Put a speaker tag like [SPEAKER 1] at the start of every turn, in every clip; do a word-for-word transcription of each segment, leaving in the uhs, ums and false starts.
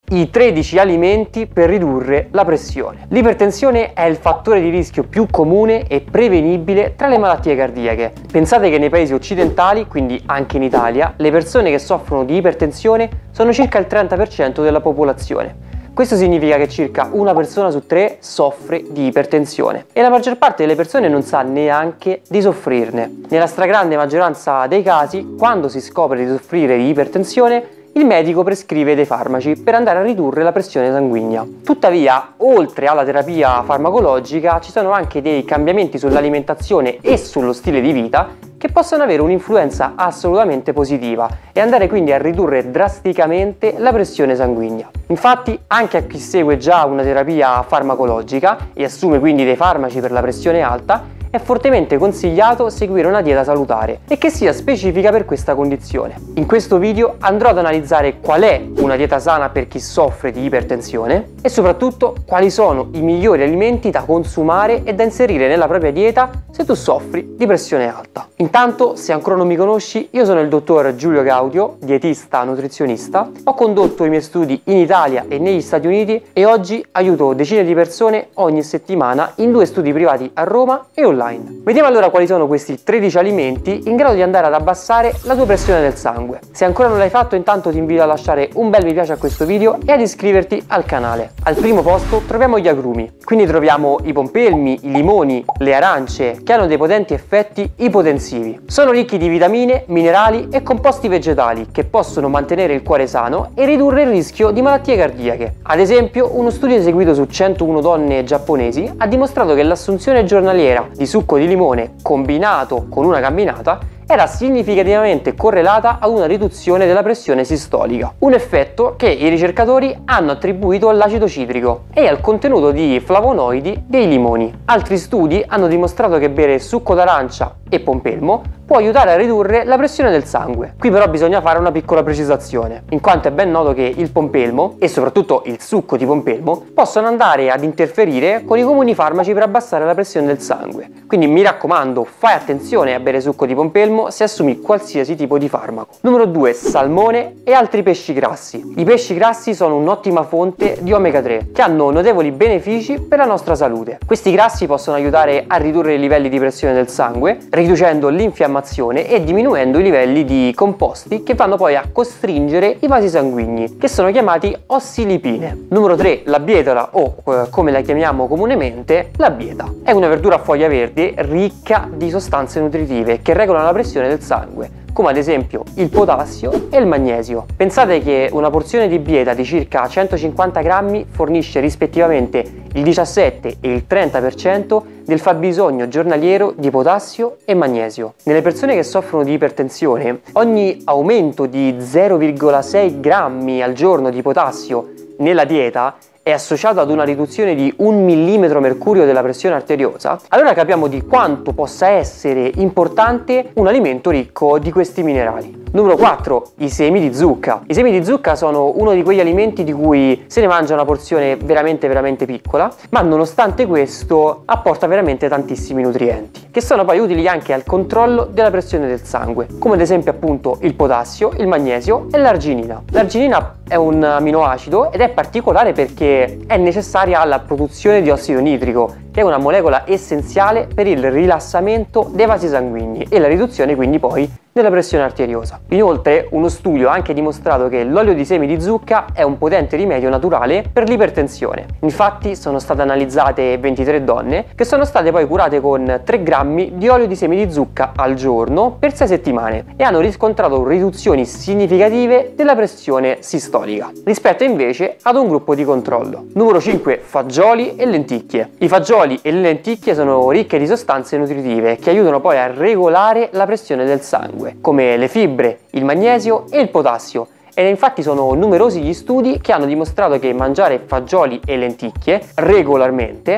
[SPEAKER 1] i tredici alimenti per ridurre la pressione. L'ipertensione è il fattore di rischio più comune e prevenibile tra le malattie cardiache. Pensate che nei paesi occidentali, quindi anche in Italia, le persone che soffrono di ipertensione sono circa il trenta per cento della popolazione. Questo significa che circa una persona su tre soffre di ipertensione e la maggior parte delle persone non sa neanche di soffrirne. Nella stragrande maggioranza dei casi, quando si scopre di soffrire di ipertensione, il medico prescrive dei farmaci per andare a ridurre la pressione sanguigna. Tuttavia, oltre alla terapia farmacologica, ci sono anche dei cambiamenti sull'alimentazione e sullo stile di vita che possono avere un'influenza assolutamente positiva e andare quindi a ridurre drasticamente la pressione sanguigna. Infatti, anche a chi segue già una terapia farmacologica e assume quindi dei farmaci per la pressione alta, è fortemente consigliato seguire una dieta salutare e che sia specifica per questa condizione. In questo video andrò ad analizzare qual è una dieta sana per chi soffre di ipertensione e soprattutto quali sono i migliori alimenti da consumare e da inserire nella propria dieta se tu soffri di pressione alta. Intanto, se ancora non mi conosci, io sono il dottor Giulio Gaudio, dietista nutrizionista. Ho condotto i miei studi in Italia e negli Stati Uniti e oggi aiuto decine di persone ogni settimana in due studi privati a Roma e online. Vediamo allora quali sono questi tredici alimenti in grado di andare ad abbassare la tua pressione del sangue. Se ancora non l'hai fatto, intanto ti invito a lasciare un bel mi piace a questo video e ad iscriverti al canale. Al primo posto troviamo gli agrumi, quindi troviamo i pompelmi, i limoni, le arance, che hanno dei potenti effetti ipotensivi. Sono ricchi di vitamine, minerali e composti vegetali che possono mantenere il cuore sano e ridurre il rischio di malattie cardiache. Ad esempio, uno studio eseguito su centouno donne giapponesi ha dimostrato che l'assunzione giornaliera di succo di limone combinato con una camminata era significativamente correlata ad una riduzione della pressione sistolica, un effetto che i ricercatori hanno attribuito all'acido citrico e al contenuto di flavonoidi dei limoni. Altri studi hanno dimostrato che bere succo d'arancia e pompelmo può aiutare a ridurre la pressione del sangue. Qui però bisogna fare una piccola precisazione, in quanto è ben noto che il pompelmo e soprattutto il succo di pompelmo possono andare ad interferire con i comuni farmaci per abbassare la pressione del sangue. Quindi mi raccomando, fai attenzione a bere succo di pompelmo se assumi qualsiasi tipo di farmaco. Numero due. Salmone e altri pesci grassi. I pesci grassi sono un'ottima fonte di omega tre che hanno notevoli benefici per la nostra salute. Questi grassi possono aiutare a ridurre i livelli di pressione del sangue, riducendo l'infiammazione e diminuendo i livelli di composti che vanno poi a costringere i vasi sanguigni, che sono chiamati ossilipine. Numero tre. La bietola o eh, come la chiamiamo comunemente, la bieta. È una verdura a foglia verde ricca di sostanze nutritive che regolano la pressione del sangue, come ad esempio il potassio e il magnesio. Pensate che una porzione di bieta di circa centocinquanta grammi fornisce rispettivamente il diciassette e il trenta per cento del fabbisogno giornaliero di potassio e magnesio. Nelle persone che soffrono di ipertensione, ogni aumento di zero virgola sei grammi al giorno di potassio nella dieta è associato ad una riduzione di un millimetro mercurio della pressione arteriosa, allora capiamo di quanto possa essere importante un alimento ricco di questi minerali. Numero quattro. I semi di zucca. I semi di zucca sono uno di quegli alimenti di cui se ne mangia una porzione veramente veramente piccola, ma nonostante questo apporta veramente tantissimi nutrienti, che sono poi utili anche al controllo della pressione del sangue, come ad esempio appunto il potassio, il magnesio e l'arginina. L'arginina è un aminoacido ed è particolare perché è necessaria alla produzione di ossido nitrico, che è una molecola essenziale per il rilassamento dei vasi sanguigni e la riduzione quindi poi della pressione arteriosa. Inoltre, uno studio ha anche dimostrato che l'olio di semi di zucca è un potente rimedio naturale per l'ipertensione. Infatti sono state analizzate ventitré donne che sono state poi curate con tre grammi di olio di semi di zucca al giorno per sei settimane e hanno riscontrato riduzioni significative della pressione sistolica rispetto invece ad un gruppo di controllo. Numero cinque. Fagioli e lenticchie. I fagioli e le lenticchie sono ricche di sostanze nutritive che aiutano poi a regolare la pressione del sangue, come le fibre, il magnesio e il potassio. E infatti sono numerosi gli studi che hanno dimostrato che mangiare fagioli e lenticchie regolarmente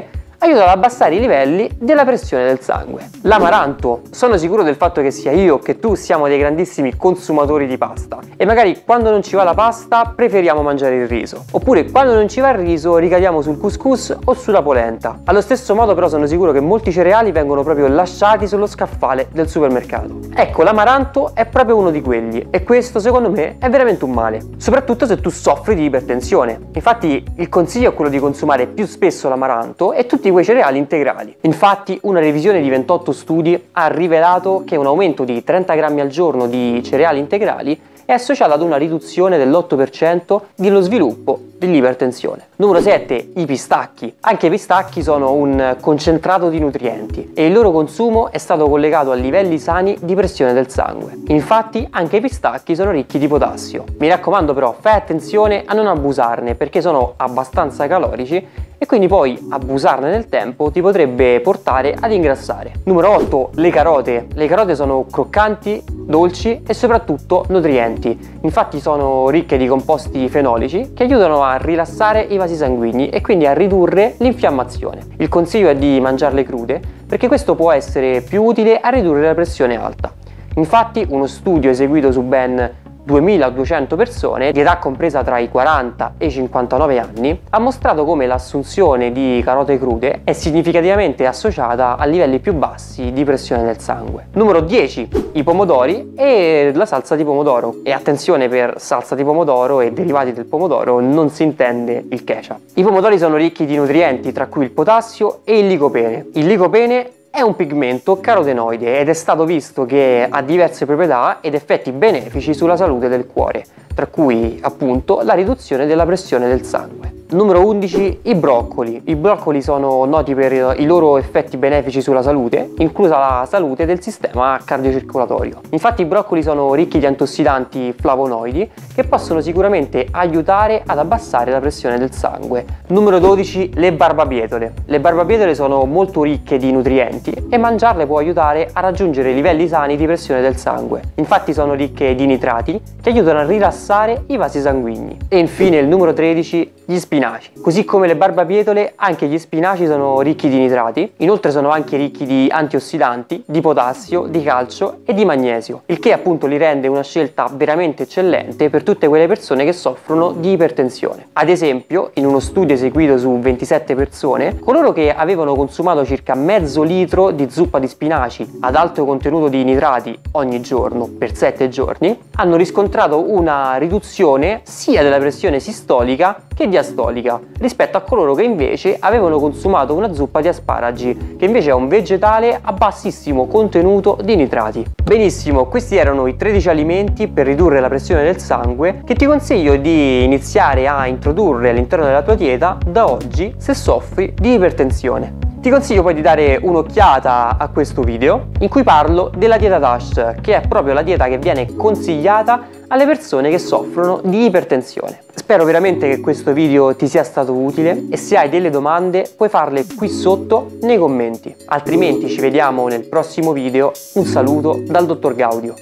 [SPEAKER 1] aiuta ad abbassare i livelli della pressione del sangue. L'amaranto, sono sicuro del fatto che sia io che tu siamo dei grandissimi consumatori di pasta e magari quando non ci va la pasta preferiamo mangiare il riso, oppure quando non ci va il riso ricadiamo sul couscous o sulla polenta. Allo stesso modo però sono sicuro che molti cereali vengono proprio lasciati sullo scaffale del supermercato. Ecco, l'amaranto è proprio uno di quelli e questo secondo me è veramente un male, soprattutto se tu soffri di ipertensione. Infatti il consiglio è quello di consumare più spesso l'amaranto e tutti quei cereali integrali. Infatti una revisione di ventotto studi ha rivelato che un aumento di trenta grammi al giorno di cereali integrali è associato ad una riduzione dell'otto per cento dello sviluppo dell'ipertensione. Numero sette. I pistacchi. Anche i pistacchi sono un concentrato di nutrienti e il loro consumo è stato collegato a livelli sani di pressione del sangue. Infatti anche i pistacchi sono ricchi di potassio. Mi raccomando però, fai attenzione a non abusarne perché sono abbastanza calorici e quindi poi abusarne nel tempo ti potrebbe portare ad ingrassare. Numero otto. Le carote. Le carote sono croccanti, dolci e soprattutto nutrienti. Infatti sono ricche di composti fenolici che aiutano a rilassare i vasi sanguigni e quindi a ridurre l'infiammazione. Il consiglio è di mangiarle crude perché questo può essere più utile a ridurre la pressione alta. Infatti uno studio eseguito su ben duemiladuecento persone di età compresa tra i quaranta e i cinquantanove anni ha mostrato come l'assunzione di carote crude è significativamente associata a livelli più bassi di pressione del sangue. Numero dieci. I pomodori e la salsa di pomodoro. E attenzione, per salsa di pomodoro e derivati del pomodoro non si intende il ketchup. I pomodori sono ricchi di nutrienti tra cui il potassio e il licopene. Il licopene è un pigmento carotenoide ed è stato visto che ha diverse proprietà ed effetti benefici sulla salute del cuore, tra cui appunto la riduzione della pressione del sangue. Numero undici. I broccoli. I broccoli sono noti per i loro effetti benefici sulla salute, inclusa la salute del sistema cardiocircolatorio. Infatti i broccoli sono ricchi di antiossidanti flavonoidi che possono sicuramente aiutare ad abbassare la pressione del sangue. Numero dodici. Le barbabietole. Le barbabietole sono molto ricche di nutrienti e mangiarle può aiutare a raggiungere livelli sani di pressione del sangue. Infatti sono ricche di nitrati che aiutano a rilassare i vasi sanguigni. E infine il numero tredici. Gli spinaci. Così come le barbabietole, anche gli spinaci sono ricchi di nitrati, inoltre sono anche ricchi di antiossidanti, di potassio, di calcio e di magnesio, il che appunto li rende una scelta veramente eccellente per tutte quelle persone che soffrono di ipertensione. Ad esempio, in uno studio eseguito su ventisette persone, coloro che avevano consumato circa mezzo litro di zuppa di spinaci ad alto contenuto di nitrati ogni giorno per sette giorni, hanno riscontrato una riduzione sia della pressione sistolica che diastolica rispetto a coloro che invece avevano consumato una zuppa di asparagi, che invece è un vegetale a bassissimo contenuto di nitrati. Benissimo, questi erano i tredici alimenti per ridurre la pressione del sangue che ti consiglio di iniziare a introdurre all'interno della tua dieta da oggi se soffri di ipertensione. Ti consiglio poi di dare un'occhiata a questo video in cui parlo della dieta DASH, che è proprio la dieta che viene consigliata alle persone che soffrono di ipertensione. Spero veramente che questo video ti sia stato utile e se hai delle domande puoi farle qui sotto nei commenti. Altrimenti ci vediamo nel prossimo video. Un saluto dal dottor Gaudio.